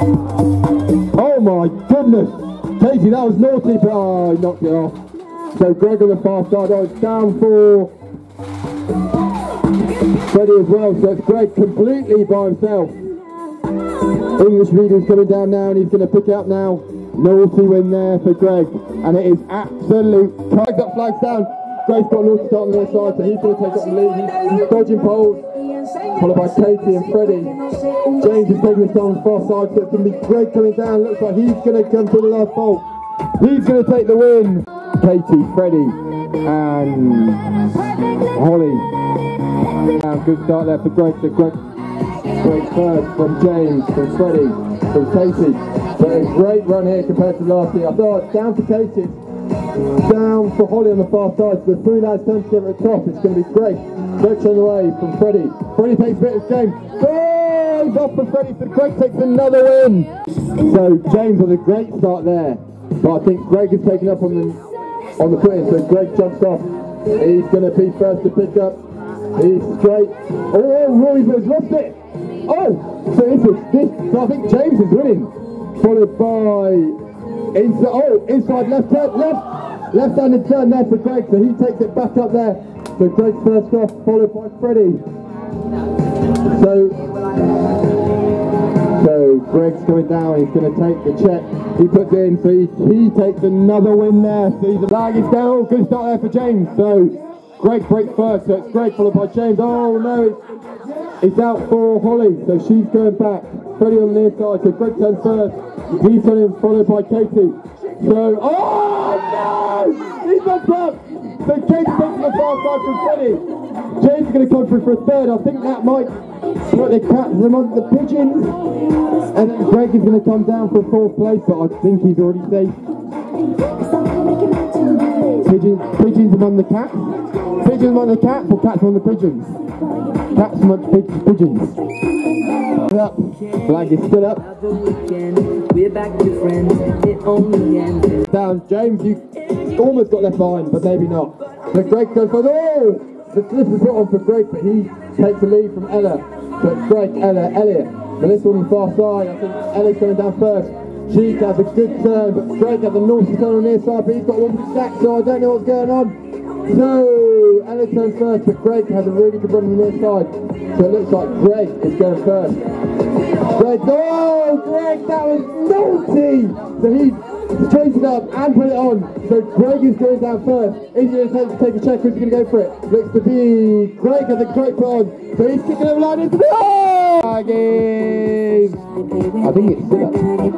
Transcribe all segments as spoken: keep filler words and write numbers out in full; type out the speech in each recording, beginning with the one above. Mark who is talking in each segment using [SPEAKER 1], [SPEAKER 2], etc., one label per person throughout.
[SPEAKER 1] Oh my goodness! Katie, that was naughty, but oh, he knocked it off. So Greg on the far side, oh, it's down for Freddie as well, so it's Greg completely by himself. English Reader's coming down now and he's going to pick it up now. Naughty win there for Greg, and it is absolute. Greg got flags down. Greg's got a naughty start on the other side, so he's going to take up the lead. He's, he's dodging poles, followed by Katie and Freddie. James is taking this down on the far side, so it's going to be Greg coming down. Looks like he's going to come to the last pole. He's going to take the win. Katie, Freddie, and Holly. Now, good start there for Greg. So Greg, Greg first from James, from Freddie, from Katie. But a great run here compared to last year. I thought it's down for Katie, down for Holly on the far side. So the three lads come together at the top. It's going to be Greg. Greg's on the way from Freddie. Freddie takes a bit of James. Oh, he's off for Freddie. So Greg takes another win. So James had a great start there, but I think Greg is taking up on the on the footing. So Greg jumps off. He's going to be first to pick up. He's straight. Oh, Roy has lost it. Oh, so this is this. So I think James is winning. Followed by inside. Oh, inside left turn, left, left-handed turn there for Greg. So he takes it back up there. So Greg's first off, followed by Freddie. So, so Greg's coming down. He's going to take the check. He puts it in. So he, he takes another win there. So he's a flag is down. Oh, good start there for James. So Greg breaks first. So it's Greg followed by James. Oh no, it's, it's out for Holly. So she's going back. Freddie on the near side. So Greg turns first. He's turning followed by Katie. So, oh no! He's not up! So Katie takes the far side from Freddie. James is going to come through for a third. I think that might put the cats among the pigeons. And then Greg is going to come down for fourth place, but I think he's already safe. Pigeons, pigeons among the cats. Pigeons among the cats or cats among the pigeons? Cats among the pigeons. Up. Flag is still up. We're back to friends. It only ends. Down, James, you almost got left behind, but maybe not. So Greg goes for oh! The slip is put on for Greg, but he takes the lead from Ella. So it's Greg, Ella, Elliot. Melissa on the far side. I think Ella's coming down first. She has a good turn, but Greg has a naughty turn on the near side, but he's got one stack, so I don't know what's going on. So Ella turns first, but Greg has a really good run on the near side. So it looks like Greg is going first. Greg, oh, Greg, that was naughty! So he chased it up and put it on. So Greg is going down first. He's going to take, take a check, who's going to go for it? Looks to be Greg has a great put on. So he's kicking over line into the oh! Aggies! I think it's still up.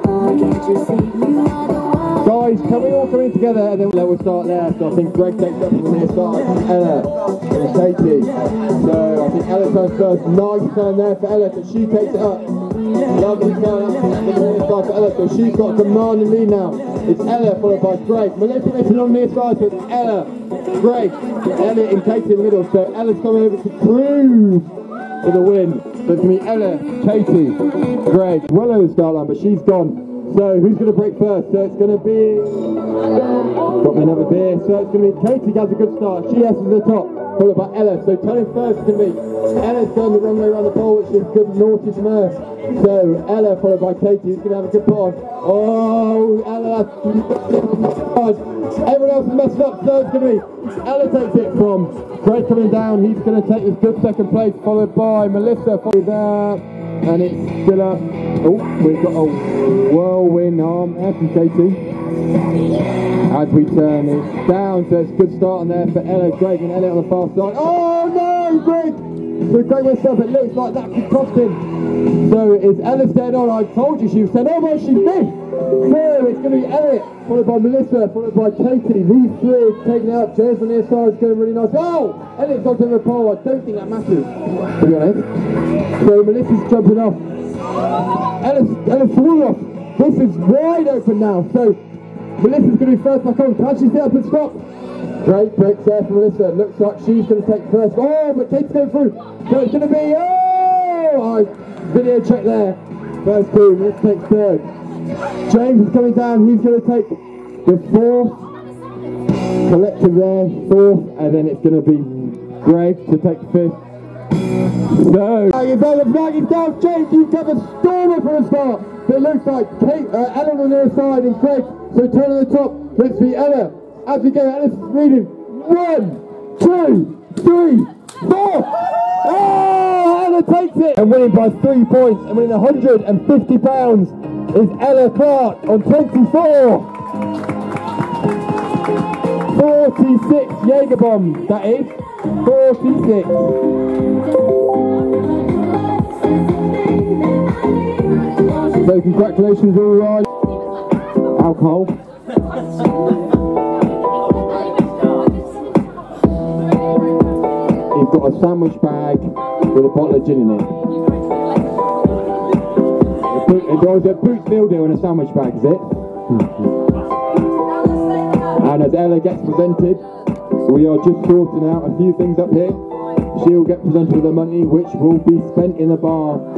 [SPEAKER 1] Guys, can we all come in together and then we'll start there? So I think Greg takes up from the near side. Ella and Katie. So I think Ella turns first. Nice turn there for Ella, so she takes it up. Lovely turn up from the near side for Ella, so she's got a commanding lead now. It's Ella followed by Greg. Melissa is on the near side, so it's Ella, Greg, Elliot and Katie in the middle. So Ella's coming over to cruise for the win. So it's going to be Ella, Katie, Greg. Well over the start line, but she's gone. So who's going to break first? So it's going to be... Got me another beer. So it's going to be Katie has a good start. She has to the top, followed by Ella. So turning first is going to be Ella's going the wrong way around the pole, which is good naughty from her. So Ella followed by Katie, who's going to have a good put on. Oh, Ella. Everyone else is messed up, so it's going to be Ella takes it from Greg coming down. He's going to take this good second place, followed by Melissa. Followed there, and it's still up. Oh, we've got a whirlwind arm there from Katie. As we turn it down, so it's a good start on there for Ella, Greg and Elliot on the far side. Oh no, Greg! So Greg went up, it looks like that could cost him. So is Ella staying on? I told you she was staying on, but she missed. So it's going to be Elliot, followed by Melissa, followed by Katie. These three are taking it up. James on the side is going really nice. Oh! Elliot's got to the pole. I don't think that matters, to be honest. So Melissa's jumping off. Ella's, Ella's falling off. This is wide open now. So Melissa's going to be first back on. Can she stay up and stop? Great breaks there for Melissa. Looks like she's going to take first. Oh, but Kate's going through. So it's going to be, oh! I video check there. First two, Melissa takes third. James is coming down. He's going to take the fourth. Collective there, fourth. And then it's going to be Greg to take fifth. So, flag is down, the flag is down. James, you've got a stormer for the start. but it looks like Kate, uh, Ellen on their side and Craig. So turn on the top. Let's see Ella as we go. Ella's reading. One, two, three, four. Oh, Ella takes it! And winning by three points and winning one hundred fifty pounds is Ella Clark on twenty-four. forty-six Jaeger bombs, that is. forty-six. So congratulations all right. Alcohol. You've got a sandwich bag with a bottle of gin in it. There was a Boots meal deal in a sandwich bag, is it? And as Ella gets presented, we are just sorting out a few things up here. She'll get presented with the money which will be spent in the bar